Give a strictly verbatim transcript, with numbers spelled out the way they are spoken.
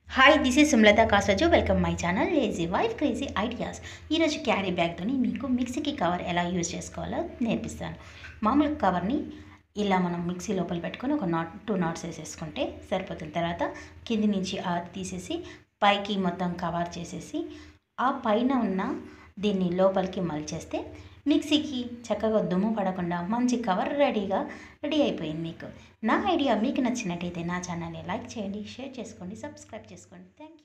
Hi this is Sumalatha కాసజు welcome my channel lazy wife crazy ideas. ఈరోజు carry బ్యాగ్తోని మీకు మిక్సీకి కవర్ ఎలా యూజ్ చేసుకోవాలో నేర్పిస్తాను. మామూలు కవర్ని ఇలా మనం మిక్సీ లోపల పెట్టుకొని ఒక నాట్ టూ నాట్స్ వేసేసుకుంటే సరిపోతుంది. తర్వాత కింది నుంచి ఆ తీసేసి పైకి మొత్తం కవర్ చేసేసి ఆ పైన ఉన్న దీన్ని లోపలికి మలిచేస్తే మిక్సీకి చక్కగా దుమ్ము పడకుండా మంచి కవర్ రెడీగా రెడీ అయిపోయింది. మీకు నా ఐడియా మీకు నచ్చినట్టయితే నా ఛానల్ని లైక్ చేయండి, షేర్ చేసుకోండి, సబ్స్క్రైబ్ చేసుకోండి. Thank you.